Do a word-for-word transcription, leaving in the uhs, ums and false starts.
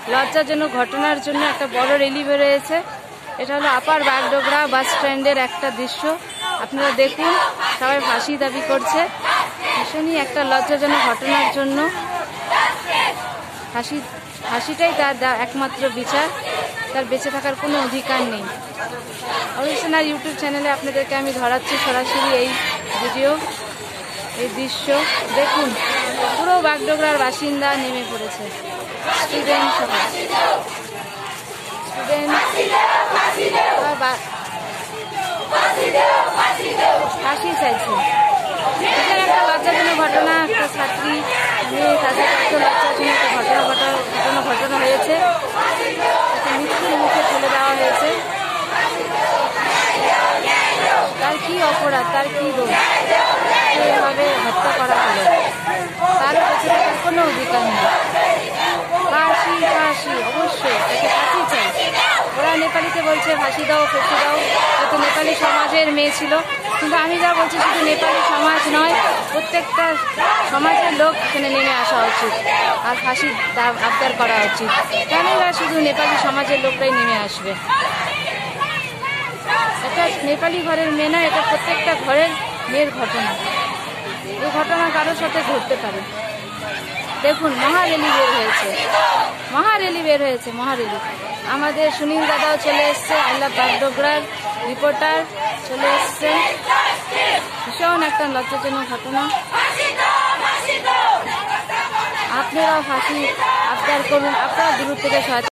লজ্জাজনক ঘটনার জন্য একটা বড় র্যালি বেরিয়েছে। এটা হলো আপার বাগডোগরা বাস স্ট্যান্ডের একটা দৃশ্য। আপনারা দেখুন, সবাই ফাঁসি দাবি করছে। ভীষণই একটা লজ্জাজনক ঘটনার জন্য ফাঁসি ফাঁসিটাই তার একমাত্র বিচার। তার বেঁচে থাকার কোনো অধিকার নেই। অরিজিনাল ইউটিউব চ্যানেলে আপনাদেরকে আমি ধরাচ্ছি সরাসরি এই ভিডিও, এই দৃশ্য দেখুন। পুরো বাগডোগরার বাসিন্দা নেমে পড়েছে, স্টুডেন্ট সহ স্টুডেন্ট ফাঁসি চাইছে। এখানে একটা লজ্জাজনক ঘটনা, একটা ছাত্রী মেয়ে তাদের একটা লজ্জাজনক একটা ঘটনা ঘটনা ঘটনা ঘটনা হয়েছে। তাকে মৃত্যুর মুখে ঠেলে দেওয়া হয়েছে। তার কি অপরাধ, তার কি দোষ, এভাবে হত্যা করা হলো? তারও বেঁচে থাকার কোনো অধিকার নেই। ফাঁসি ফাঁসি অবশ্যই, তাকে ফাঁসি চাই। ওরা নেপালিতে বলছে ফাঁসি দাও, ফাঁসি দাও। হয়তো নেপালি সমাজের মেয়ে ছিল, কিন্তু আমি যা বলছি শুধু নেপালি সমাজ নয়, প্রত্যেকটা সমাজের লোক এখানে নেমে আসা উচিত আর ফাঁসি আবদার করা উচিত। কেনই বা শুধু নেপালি সমাজের লোকরাই নেমে আসবে? এটা নেপালি ঘরের মেয়ে নয়, এটা প্রত্যেকটা ঘরের মেয়ের ঘটনা। এই ঘটনা কারোর সাথে ঘটতে পারে। দেখুন, মহারেলি বের হয়েছে, মহারেলি বের হয়েছে মহারেলি। আমাদের সুনীল দাদাও চলে এসছে, আইলা বাগডোগরার রিপোর্টার চলে এসছে। ভীষণ একটা লজ্জাজনক ঘটনা। আপনারাও ফাঁসি আবদার করুন, আপনারা দূর থেকে